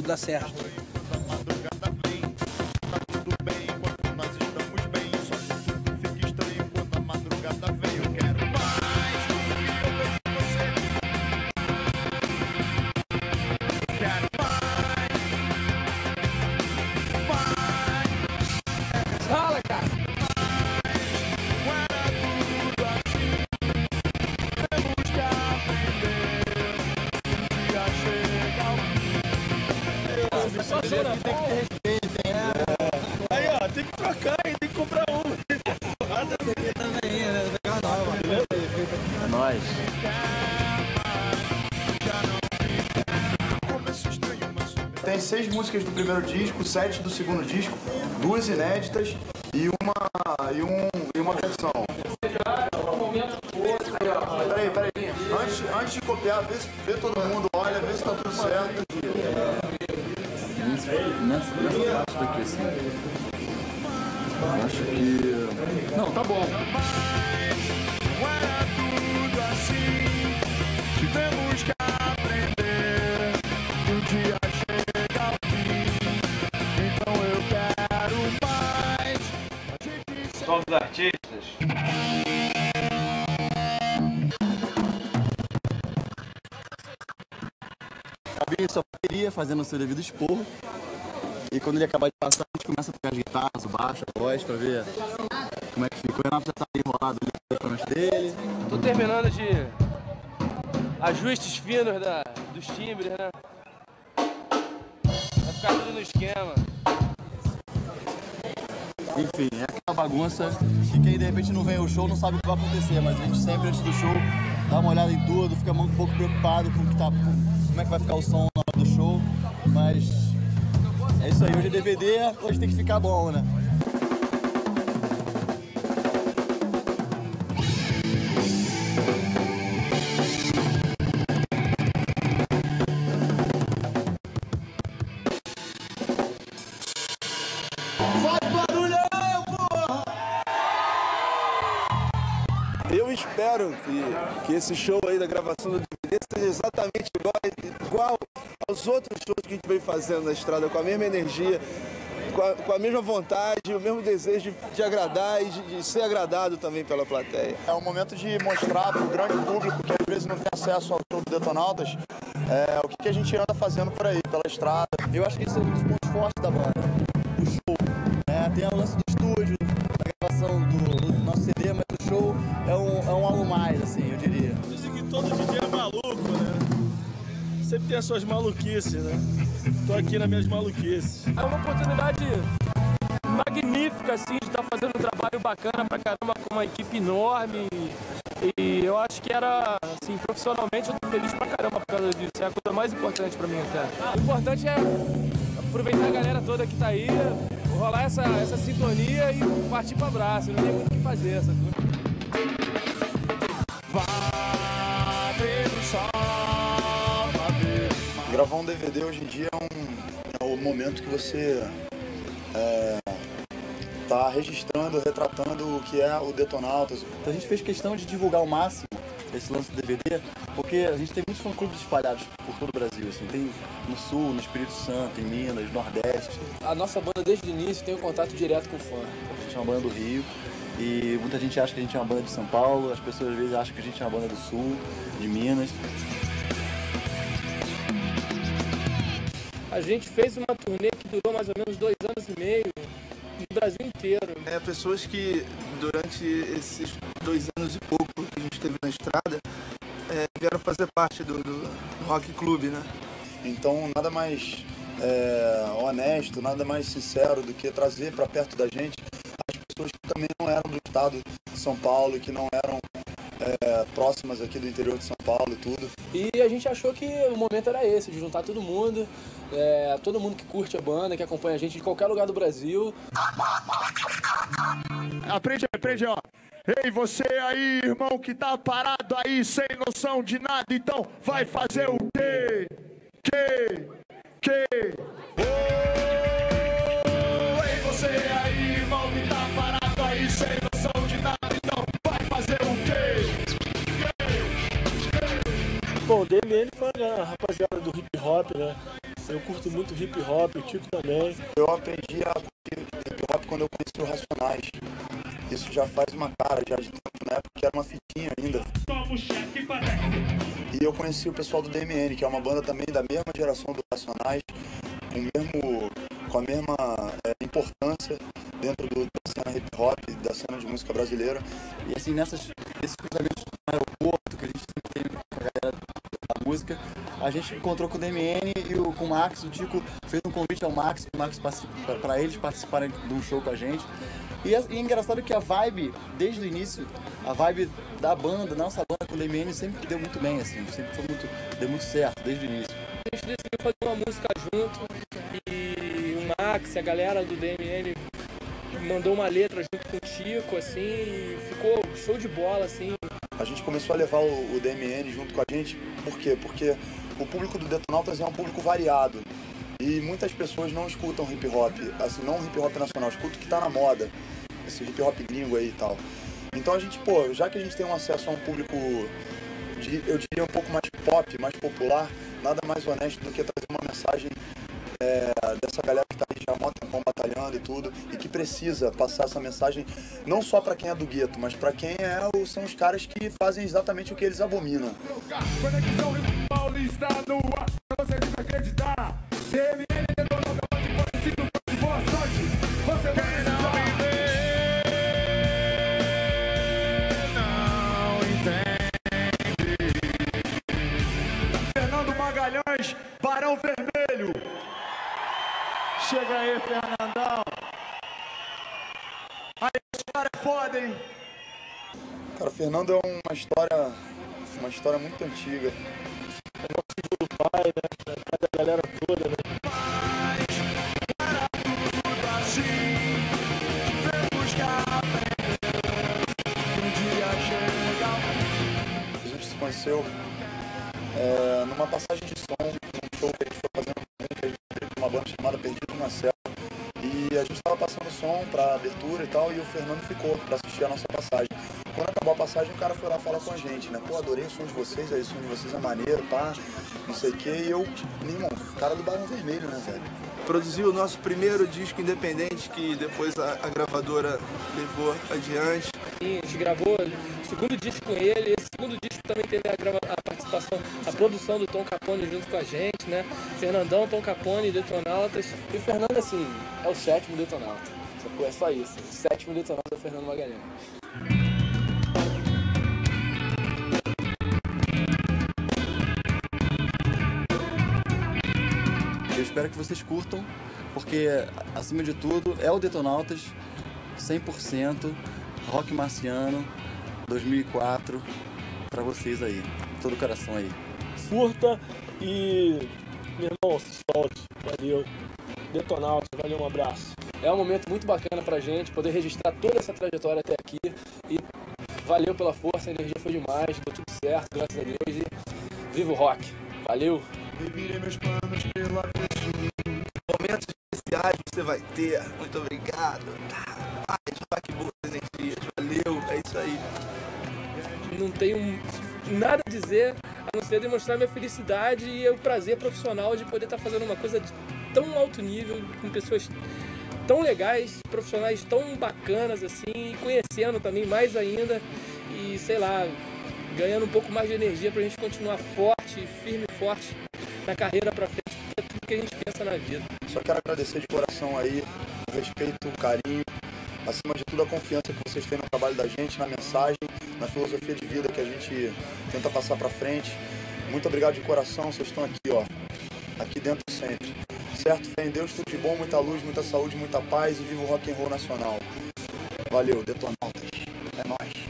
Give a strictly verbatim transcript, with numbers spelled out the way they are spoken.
dar certo. Fala, cara! Aí, ó, tem que trocar, hein? Tem que comprar um. É nóis. Tem seis músicas do primeiro disco, sete do segundo disco, duas inéditas e uma, e um, e uma versão. Peraí, peraí. Antes, antes de copiar, vê, se- vê todo mundo, olha, vê se tá tudo certo. Nessa, nessa parte daqui, assim. Eu acho que... Não, tá bom. Tivemos que aprender que o dia chega ao fim. Então eu quero mais. Somos artistas. Fabinho só queria fazendo o seu devido esporro. E quando ele acabar de passar, a gente começa a pegar as guitarras, o baixo, a voz, pra ver como é que fica. O Renato já tá enrolado ali com os planos dele. Tô terminando de ajustes finos da, dos timbres, né? Vai ficar tudo no esquema. Enfim, é aquela bagunça que quem de repente não vem ao show não sabe o que vai acontecer, mas a gente sempre antes do show dá uma olhada em tudo, fica um pouco preocupado com, o que tá, com como é que vai ficar o som na hora do show, mas é isso aí, hoje é D V D, hoje tem que ficar bom, né? Eu espero que, que esse show aí da gravação do D V D seja exatamente igual, igual aos outros shows que a gente vem fazendo na estrada, com a mesma energia, com a, com a mesma vontade, o mesmo desejo de, de agradar e de, de ser agradado também pela plateia. É um momento de mostrar para o grande público que às vezes não tem acesso ao show do Detonautas é, o que, que a gente anda fazendo por aí, pela estrada. Eu acho que isso é um dos pontos fortes da banda, o show. Né? Tem o lance do estúdio, da gravação do, do nosso C D, mas o show é um, é um algo mais, assim, eu diria. Dizem que todo D J é maluco, né? Sempre tem as suas maluquices, né? Tô aqui nas minhas maluquices. É uma oportunidade magnífica, assim, de estar fazendo um trabalho bacana pra caramba com uma equipe enorme. E eu acho que era, assim, profissionalmente eu tô feliz pra caramba por causa disso. É a coisa mais importante pra mim, até. O importante é aproveitar a galera toda que tá aí, rolar essa, essa sintonia e partir pro abraço. Não tem muito o que fazer, essa coisa. Gravar um D V D hoje em dia é, um, é o momento que você é, tá registrando, retratando o que é o Detonautas. Então a gente fez questão de divulgar ao máximo esse lance do D V D, porque a gente tem muitos fã-clubes espalhados por todo o Brasil, assim, tem no Sul, no Espírito Santo, em Minas, no Nordeste. A nossa banda desde o início tem um contato direto com o fã. A gente é uma banda do Rio e muita gente acha que a gente é uma banda de São Paulo, as pessoas às vezes acham que a gente é uma banda do Sul, de Minas. A gente fez uma turnê que durou mais ou menos dois anos e meio, no Brasil inteiro. É, pessoas que durante esses dois anos e pouco que a gente esteve na estrada é, vieram fazer parte do, do, do Rock Club, né? Então nada mais é, honesto, nada mais sincero do que trazer para perto da gente as pessoas que também não eram do estado de São Paulo, que não eram é, próximas aqui do interior de São Paulo e tudo. E a gente achou que o momento era esse, de juntar todo mundo, é, todo mundo que curte a banda, que acompanha a gente de qualquer lugar do Brasil. Aprende, aprende, ó. Ei, você aí, irmão, que tá parado aí, sem noção de nada, então vai fazer o quê? Que? Que? Oh, ei, você aí, irmão, que tá parado aí, sem noção de nada, então vai fazer o quê? Bom, o D M N foi a rapaziada do hip hop, né? Eu eu curto muito hip hop, o Tico também. Eu aprendi a curtir hip hop quando eu conheci o Racionais. Isso já faz uma cara, já de tempo, na época que era uma fitinha ainda. E eu conheci o pessoal do D M N, que é uma banda também da mesma geração do Racionais, com, o mesmo, com a mesma é, importância dentro do, da cena hip hop, da cena de música brasileira. E assim, nessas, nesses cruzamentos no aeroporto que a gente sempre tem com a galera da música, a gente encontrou com o D M N e o, com o Max. O Tico fez um convite ao Max, Max para eles participarem de um show com a gente. E é, e é engraçado que a vibe, desde o início, a vibe da banda, nossa banda com o D M N sempre deu muito bem, assim, sempre foi muito, deu muito certo, desde o início. A gente decidiu fazer uma música junto e o Max, a galera do D M N mandou uma letra junto com o Tico, assim, e ficou show de bola, assim. A gente começou a levar o, o D M N junto com a gente, por quê? Porque o público do Detonautas é um público variado. E muitas pessoas não escutam hip hop, assim, não hip hop nacional, escutam o que tá na moda, esse hip hop gringo aí e tal. Então a gente, pô, já que a gente tem um acesso a um público, de, eu diria um pouco mais pop, mais popular, nada mais honesto do que trazer uma mensagem é, dessa galera que tá aí já há um tempão batalhando e tudo, e que precisa passar essa mensagem não só pra quem é do gueto, mas pra quem é, são os caras que fazem exatamente o que eles abominam. Conexão Paulista no ar, pra você desacreditar. D M N detonou meu parecido com boa sorte. Você vai não entender, não entende. Fernando Magalhães, Barão Vermelho. Chega aí, Fernandão. Aí, esse cara é foda, hein? Cara, o Fernando é uma história, uma história muito antiga. É o nosso filho do pai, né? Cada galera toda, né? A gente se conheceu é, numa passagem de som, num show que a gente foi fazendo junto, a gente teve uma banda chamada Perdido na Cela. E a gente estava passando som para abertura e tal, e o Fernando ficou para assistir a nossa passagem. Quando acabou a passagem, o cara foi lá falar com a gente, né? Pô, adorei o som de vocês, aí o som de vocês é maneiro, pá, não sei o quê. E eu, meu irmão, cara do Barão Vermelho, né, velho? Produziu o nosso primeiro disco independente, que depois a, a gravadora levou adiante. E a gente gravou o segundo disco com ele, esse segundo disco também teve a, grava a participação, a produção do Tom Capone junto com a gente, né? Fernandão, Tom Capone, Detonautas. E o Fernando, assim, é o sétimo Detonauta. É só isso. O sétimo Detonauta é o Fernando Magalhães. Eu espero que vocês curtam, porque, acima de tudo, é o Detonautas cem por cento, rock marciano, dois mil e quatro, pra vocês aí, todo o coração aí. Curta e, meu irmão, se solte. Valeu. Detonautas, valeu, um abraço. É um momento muito bacana pra gente poder registrar toda essa trajetória até aqui. E valeu pela força, a energia foi demais, deu tudo certo, graças a Deus. E viva o rock. Valeu. Momentos especiais você vai ter. Muito obrigado. Ai, que boas energias. Valeu. É isso aí. Não tenho nada a dizer a não ser demonstrar minha felicidade e o prazer profissional de poder estar fazendo uma coisa de tão alto nível, com pessoas tão legais, profissionais tão bacanas assim, e conhecendo também mais ainda e, sei lá, ganhando um pouco mais de energia pra gente continuar forte, firme e forte na carreira pra frente, porque é tudo que a gente pensa na vida. Só quero agradecer de coração aí o respeito, o carinho, acima de tudo a confiança que vocês têm no trabalho da gente, na mensagem, na filosofia de vida que a gente tenta passar pra frente. Muito obrigado de coração, vocês estão aqui, ó, aqui dentro sempre. Certo? Fé em Deus, tudo de bom, muita luz, muita saúde, muita paz e viva o rock and roll nacional. Valeu, Detonautas. É nóis.